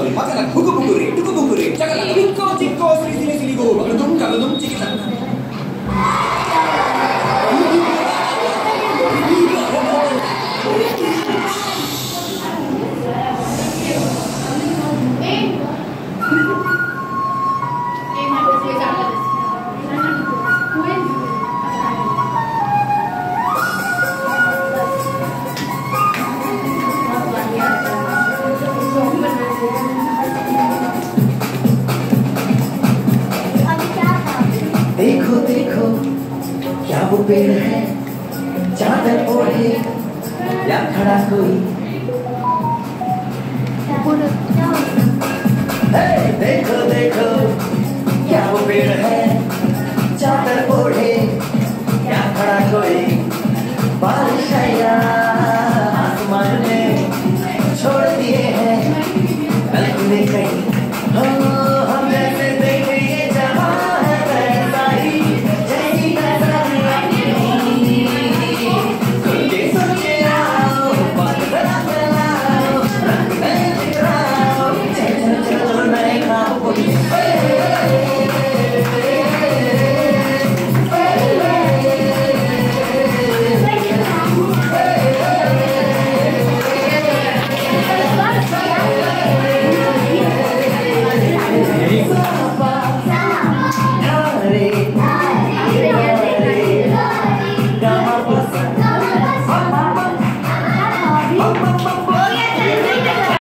sorry, makanan huku-bukuri, tuku-bukuri, cakalang bingko-cingko, sili-sili-siligo, bagadum-kagadum, cikita. देखो देखो क्या वो पेड़ है चादर ओढ़े या खड़ा कोई। देखो देखो क्या वो पेड़ है चादर ओढ़े या खड़ा कोई। बारिश आया आसमान ने छोड़ दिए हैं कहीं